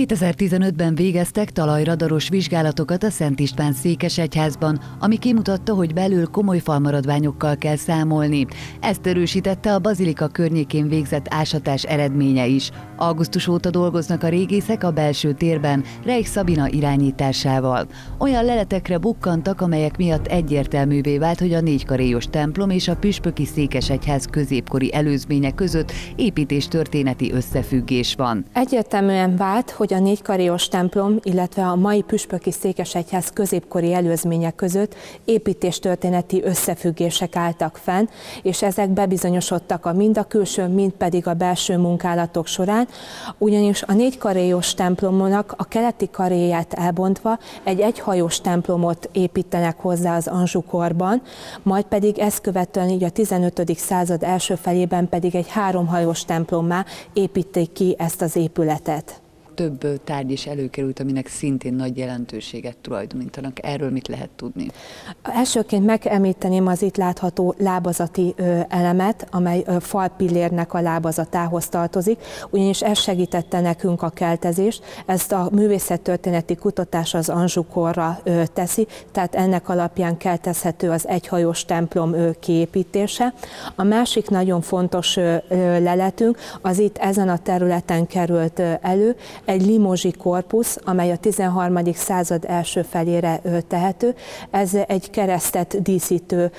2015-ben végeztek talajradaros vizsgálatokat a Szent István székesegyházban, ami kimutatta, hogy belül komoly falmaradványokkal kell számolni. Ezt erősítette a bazilika környékén végzett ásatás eredménye is. Augusztus óta dolgoznak a régészek a belső térben, Reich Szabina irányításával. Olyan leletekre bukkantak, amelyek miatt egyértelművé vált, hogy a négykaréjos templom és a püspöki székesegyház középkori előzménye között építéstörténeti összefüggés van. Egyértelműen vált, hogy a négykaréjos templom, illetve a mai püspöki székesegyház középkori előzménye között építéstörténeti összefüggések álltak fenn, és ezek bebizonyosodtak mind a külső, mind pedig a belső munkálatok során, ugyanis a négykaréjos templomnak a keleti karéját elbontva egy egyhajós templomot építenek hozzá az Anjou-korban, majd pedig ezt követően így a 15. század első felében pedig egy háromhajós templommá építik ki ezt az épületet. Több tárgy is előkerült, aminek szintén nagy jelentőséget tulajdonítanak. Erről mit lehet tudni? Elsőként megemlíteném az itt látható lábazati elemet, amely falpillérnek a lábazatához tartozik, ugyanis ez segítette nekünk a keltezést. Ezt a művészettörténeti kutatás az Anjou-korra teszi, tehát ennek alapján keltezhető az egyhajós templom kiépítése. A másik nagyon fontos leletünk az itt ezen a területen került elő, egy limozsi korpusz, amely a 13. század első felére tehető. Ez egy keresztet díszítő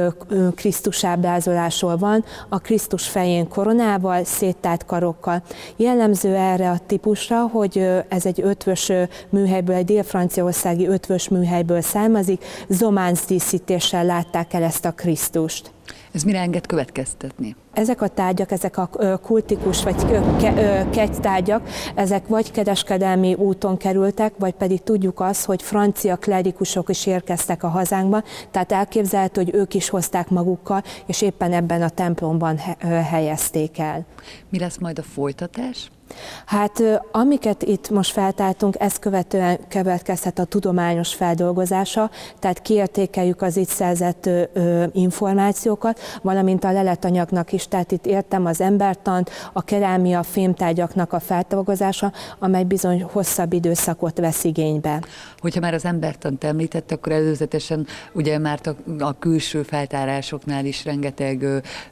Krisztus ábrázolásról van, a Krisztus fején koronával, széttárt karokkal. Jellemző erre a típusra, hogy ez egy ötvös műhelyből, egy dél-franciaországi ötvös műhelyből származik, zománc díszítéssel látták el ezt a Krisztust. Ez mire enged következtetni? Ezek a tárgyak, ezek a kultikus vagy kegytárgyak, ezek vagy kereskedelmi úton kerültek, vagy pedig tudjuk azt, hogy francia klerikusok is érkeztek a hazánkba, tehát elképzelhető, hogy ők is hozták magukkal, és éppen ebben a templomban helyezték el. Mi lesz majd a folytatás? Hát amiket itt most feltártunk, ezt követően következhet a tudományos feldolgozása, tehát kiértékeljük az itt szerzett információkat, valamint a leletanyagnak is, tehát itt értem az embertant, a kerámia, fémtárgyaknak a feldolgozása, amely bizony hosszabb időszakot vesz igénybe. Hogyha már az embertant említette, akkor előzetesen ugye már a külső feltárásoknál is rengeteg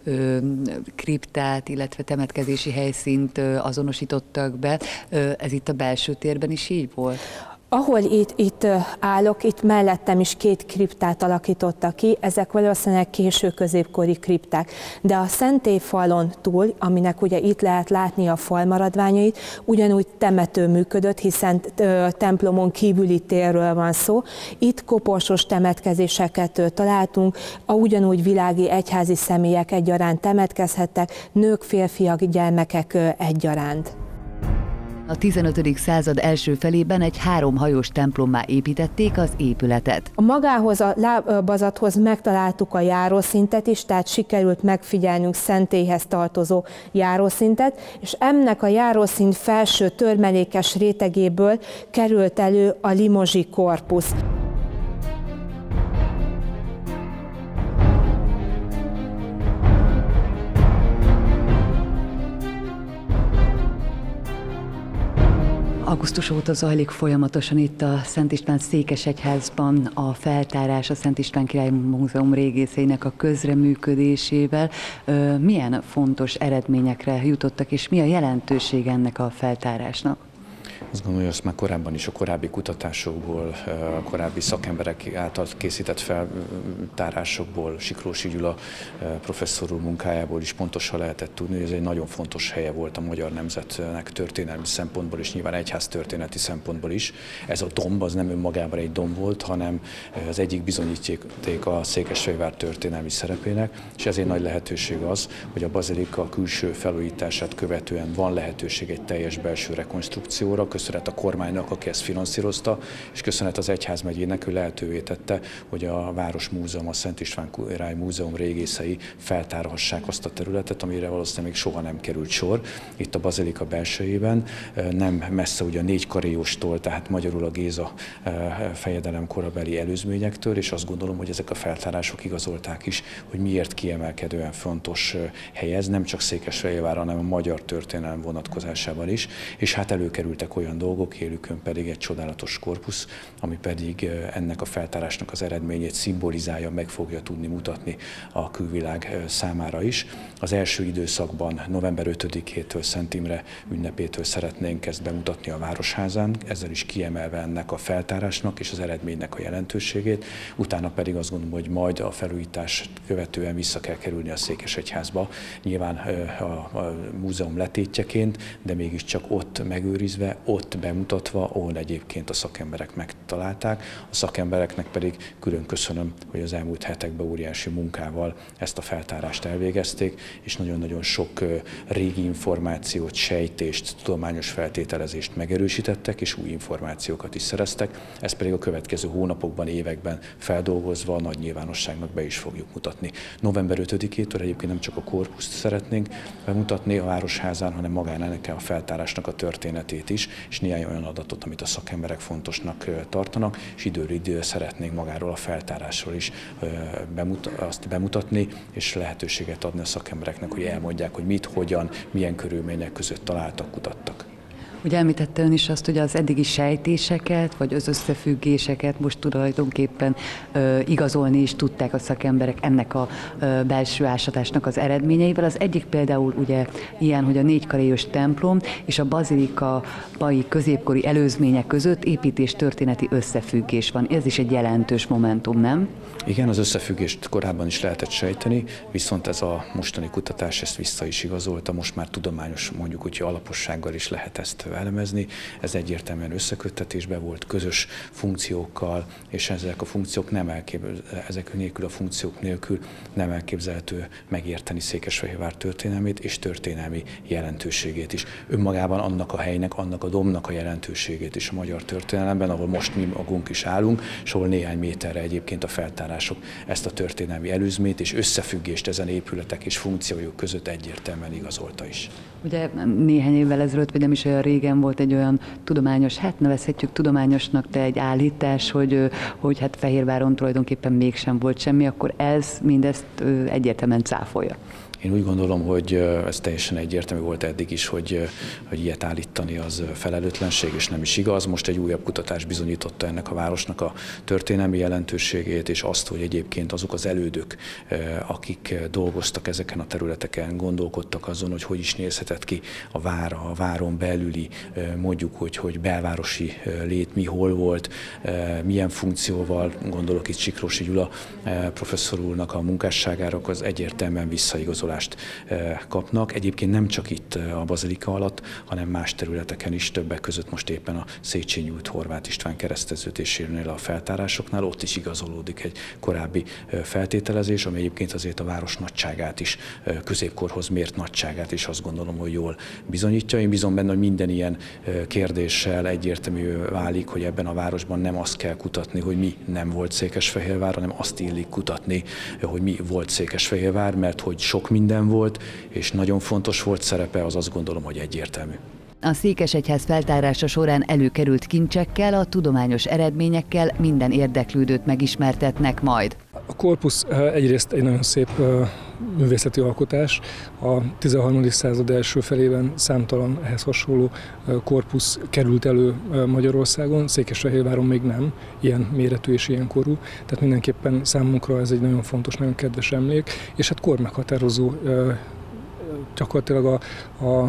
kriptát, illetve temetkezési helyszínt azonosítottak be. Ez itt a belső térben is így volt? Ahol itt állok, itt mellettem is két kriptát alakítottak ki, ezek valószínűleg késő középkori kripták. De a szentélyfalon túl, aminek ugye itt lehet látni a falmaradványait, ugyanúgy temető működött, hiszen templomon kívüli térről van szó. Itt koporsos temetkezéseket találtunk, ugyanúgy világi egyházi személyek egyaránt temetkezhettek, nők, férfiak, gyermekek egyaránt. A 15. század első felében egy háromhajós templommá építették az épületet. A magához, a lábazathoz megtaláltuk a járószintet is, tehát sikerült megfigyelnünk szentélyhez tartozó járószintet, és ennek a járószint felső törmelékes rétegéből került elő a limozsi korpusz. Augusztus óta zajlik folyamatosan itt a Szent István székesegyházban a feltárás a Szent István Király Múzeum régészeinek a közreműködésével. Milyen fontos eredményekre jutottak, és mi a jelentőség ennek a feltárásnak? Azt gondolom, hogy azt már korábban is a korábbi kutatásokból, a korábbi szakemberek által készített feltárásokból, Siklósi Gyula professzor úr munkájából is pontosan lehetett tudni, hogy ez egy nagyon fontos helye volt a magyar nemzetnek történelmi szempontból, és nyilván egyháztörténeti szempontból is. Ez a domb, az nem önmagában egy domb volt, hanem az egyik bizonyíték a Székesfehérvár történelmi szerepének, és ezért nagy lehetőség az, hogy a bazilika külső felújítását követően van lehetőség egy teljes belső rekonstrukcióra, köszönet a kormánynak, aki ezt finanszírozta, és köszönet az egyházmegyének, ő lehetővé tette, hogy a Városmúzeum, a Szent István Király Múzeum régészei feltárhassák azt a területet, amire valószínűleg még soha nem került sor. Itt a bazilika belsejében, nem messze ugye a négykaréjostól, tehát magyarul a Géza fejedelem korabeli előzményektől, és azt gondolom, hogy ezek a feltárások igazolták is, hogy miért kiemelkedően fontos hely ez, nem csak Székesfehérvár, hanem a magyar történelem vonatkozásában is, és hát előkerült történtek olyan dolgok, élükön pedig egy csodálatos korpusz, ami pedig ennek a feltárásnak az eredményét szimbolizálja, meg fogja tudni mutatni a külvilág számára is. Az első időszakban november 5-től Szent Imre ünnepétől szeretnénk ezt bemutatni a Városházán, ezzel is kiemelve ennek a feltárásnak és az eredménynek a jelentőségét. Utána pedig azt gondolom, hogy majd a felújítást követően vissza kell kerülni a Székesegyházba, nyilván a múzeum letétjeként, de mégiscsak ott megőrizve, ott bemutatva, ahol egyébként a szakemberek megtalálták. A szakembereknek pedig külön köszönöm, hogy az elmúlt hetekben óriási munkával ezt a feltárást elvégezték, és nagyon-nagyon sok régi információt, sejtést, tudományos feltételezést megerősítettek, és új információkat is szereztek. Ezt pedig a következő hónapokban, években feldolgozva a nagy nyilvánosságnak be is fogjuk mutatni. November 5-től egyébként nem csak a korpuszt szeretnénk bemutatni a Városházán, hanem magán ennek a feltárásnak a történetét is, és néhány olyan adatot, amit a szakemberek fontosnak tartanak, és időről időre szeretnénk magáról a feltárásról is azt bemutatni, és lehetőséget adni a szakembereknek, hogy elmondják, hogy mit, hogyan, milyen körülmények között találtak, kutattak. Ugye említette ön is azt, hogy az eddigi sejtéseket, vagy az összefüggéseket most tulajdonképpen igazolni is tudták a szakemberek ennek a belső ásatásnak az eredményeivel. Az egyik például ugye ilyen, hogy a négykaréjos templom és a bazilikai középkori előzmények között építéstörténeti összefüggés van. Ez is egy jelentős momentum, nem? Igen, az összefüggést korábban is lehetett sejteni, viszont ez a mostani kutatás ezt vissza is igazolta, most már tudományos, mondjuk úgy, alapossággal is lehet ezt elemezni. Ez egyértelműen összeköttetésben volt, közös funkciókkal, és ezek a funkciók ezek nélkül, a funkciók nélkül nem elképzelhető megérteni Székesfehérvár történelmét és történelmi jelentőségét is. Önmagában annak a helynek, annak a dombnak a jelentőségét is a magyar történelemben, ahol most mi magunk is állunk, és ahol néhány méterre egyébként a feltárások ezt a történelmi előzményt és összefüggést ezen épületek és funkciójuk között egyértelműen igazolta is. Ugye néhány évvel ezelőtt, vagy nem is olyan régen volt egy olyan tudományos, hát nevezhetjük tudományosnak, de egy állítás, hogy hát Fehérváron tulajdonképpen mégsem volt semmi, akkor ez mindezt egyértelműen cáfolja. Én úgy gondolom, hogy ez teljesen egyértelmű volt eddig is, hogy ilyet állítani az felelőtlenség, és nem is igaz. Most egy újabb kutatás bizonyította ennek a városnak a történelmi jelentőségét, és azt, hogy egyébként azok az elődök, akik dolgoztak ezeken a területeken, gondolkodtak azon, hogy is nézhetett ki a váron belüli, mondjuk, hogy belvárosi lét mi hol volt, milyen funkcióval, gondolok itt Siklósi Gyula professzor úrnak a munkásságára, az egyértelműen visszaigazolást kapnak. Egyébként nem csak itt a bazilika alatt, hanem más területeken is, többek között most éppen a Széchenyi út Horváth István kereszteződésénél a feltárásoknál, ott is igazolódik egy korábbi feltételezés, ami egyébként azért a város nagyságát is, középkorhoz mért nagyságát is azt gondolom, hogy jól bizonyítja. Én bízom benne, hogy minden ilyen kérdéssel egyértelmű válik, hogy ebben a városban nem azt kell kutatni, hogy mi nem volt Székesfehérvár, hanem azt illik kutatni, hogy mi volt Székesfehérvár, mert hogy sok minden volt, és nagyon fontos volt szerepe, az azt gondolom, hogy egyértelmű. A Székesegyház feltárása során előkerült kincsekkel, a tudományos eredményekkel minden érdeklődőt megismertetnek majd. A korpusz egyrészt egy nagyon szép művészeti alkotás. A 13. század első felében számtalan ehhez hasonló korpusz került elő Magyarországon, Székesfehérváron még nem, ilyen méretű és ilyen korú. Tehát mindenképpen számunkra ez egy nagyon fontos, nagyon kedves emlék, és hát kormeghatározó gyakorlatilag a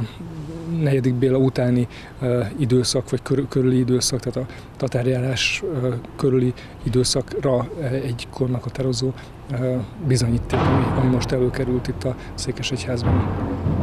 4. Béla utáni időszak, vagy körüli időszak, tehát a tatárjárás körüli időszakra egy kormeghatározó bizonyíték, ami most előkerült itt a Székesegyházban.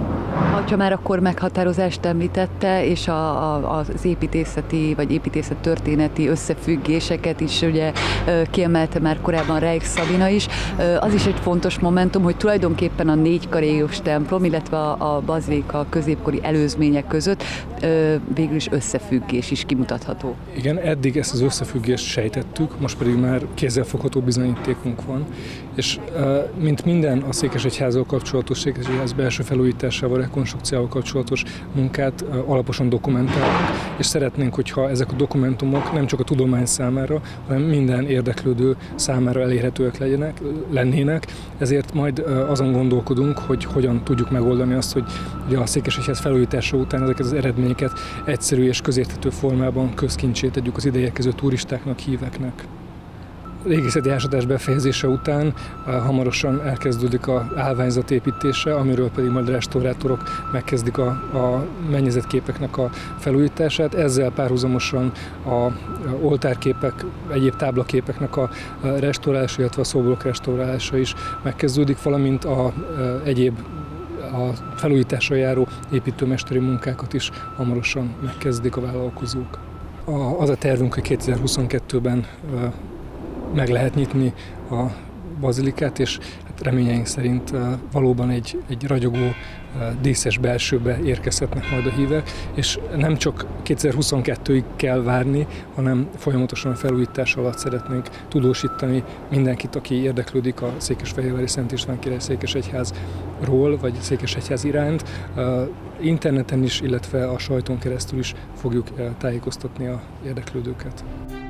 Ha már a kormeghatározást említette, és az építészeti vagy építészettörténeti összefüggéseket is ugye kiemelte már korábban Reich Szabina is, az is egy fontos momentum, hogy tulajdonképpen a négykaréjos templom, illetve a bazilika középkori előzmények között végül is összefüggés is kimutatható. Igen, eddig ezt az összefüggést sejtettük, most pedig már kézzelfogható bizonyítékunk van, és mint minden a Székesegyházzal kapcsolatos, Székesegyház belső felújításával, rekonstrukcióval kapcsolatos munkát alaposan dokumentálunk, és szeretnénk, hogyha ezek a dokumentumok nem csak a tudomány számára, hanem minden érdeklődő számára elérhetőek lennének, ezért majd azon gondolkodunk, hogy hogyan tudjuk megoldani azt, hogy a Székesegyház felújítása után ezeket az eredményeket egyszerű és közérthető formában közkincsé tegyük az ideérkező turistáknak, híveknek. A régészeti ásatás befejezése után hamarosan elkezdődik az állványzat építése, amiről pedig majd a restaurátorok megkezdik a mennyezetképeknek a felújítását. Ezzel párhuzamosan a oltárképek, egyéb táblaképeknek a restaurálása, illetve a szóblok restaurálása is megkezdődik, valamint egyéb a felújításra járó építőmesteri munkákat is hamarosan megkezdik a vállalkozók. Az a tervünk, hogy 2022-ben meg lehet nyitni a bazilikát, és hát reményeink szerint valóban egy ragyogó, díszes belsőbe érkezhetnek majd a hívek, és nem csak 2022-ig kell várni, hanem folyamatosan a felújítás alatt szeretnénk tudósítani mindenkit, aki érdeklődik a székesfehérvári Szent István Király Székesegyházról, vagy Székesegyház iránt. Interneten is, illetve a sajton keresztül is fogjuk tájékoztatni az érdeklődőket.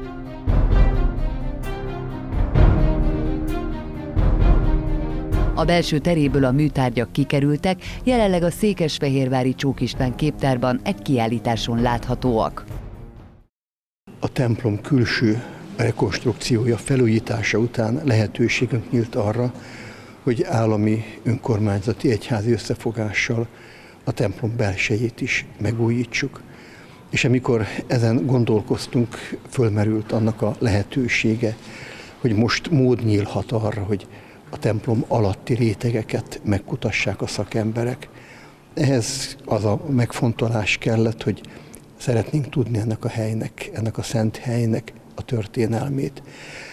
A belső teréből a műtárgyak kikerültek, jelenleg a székesfehérvári Csók István képtárban egy kiállításon láthatóak. A templom külső rekonstrukciója, felújítása után lehetőségünk nyílt arra, hogy állami önkormányzati egyházi összefogással a templom belsejét is megújítsuk. És amikor ezen gondolkoztunk, fölmerült annak a lehetősége, hogy most mód nyílhat arra, hogy a templom alatti rétegeket megkutassák a szakemberek. Ehhez az a megfontolás kellett, hogy szeretnénk tudni ennek a helynek, ennek a szent helynek a történelmét.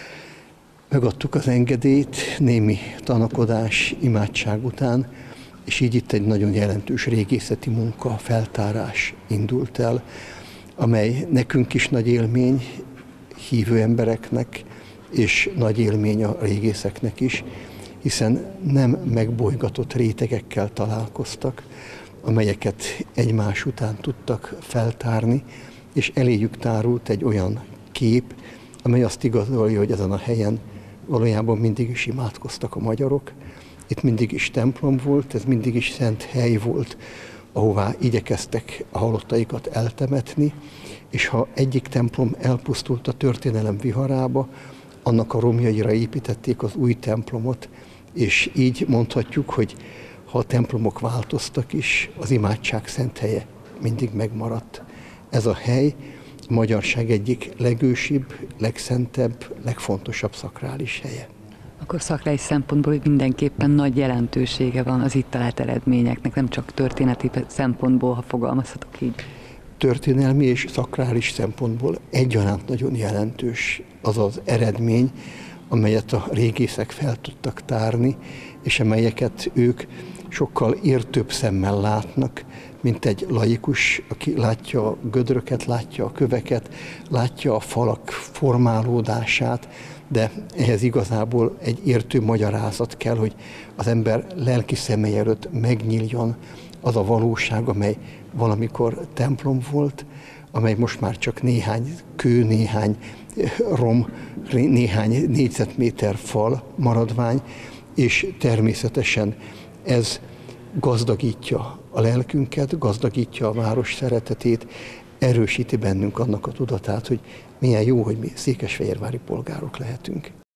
Megadtuk az engedélyt némi tanakodás, imádság után, és így itt egy nagyon jelentős régészeti munka, feltárás indult el, amely nekünk is nagy élmény, hívő embereknek, és nagy élmény a régészeknek is, hiszen nem megbolygatott rétegekkel találkoztak, amelyeket egymás után tudtak feltárni, és eléjük tárult egy olyan kép, amely azt igazolja, hogy ezen a helyen valójában mindig is imádkoztak a magyarok. Itt mindig is templom volt, ez mindig is szent hely volt, ahová igyekeztek a halottaikat eltemetni, és ha egyik templom elpusztult a történelem viharába, annak a romjaira építették az új templomot, és így mondhatjuk, hogy ha a templomok változtak is, az imádság szent helye mindig megmaradt. Ez a hely a magyarság egyik legősibb, legszentebb, legfontosabb szakrális helye. Akkor szakrális szempontból mindenképpen nagy jelentősége van az itt talált eredményeknek, nem csak történeti szempontból, ha fogalmazhatok így. Történelmi és szakrális szempontból egyaránt nagyon jelentős az az eredmény, amelyet a régészek fel tudtak tárni, és amelyeket ők sokkal értőbb szemmel látnak, mint egy laikus, aki látja a gödröket, látja a köveket, látja a falak formálódását, de ehhez igazából egy értő magyarázat kell, hogy az ember lelki szemei előtt megnyíljon az a valóság, amely valamikor templom volt, amely most már csak néhány kő, néhány rom, néhány négyzetméter fal maradvány, és természetesen ez gazdagítja a lelkünket, gazdagítja a város szeretetét, erősíti bennünk annak a tudatát, hogy milyen jó, hogy mi székesfehérvári polgárok lehetünk.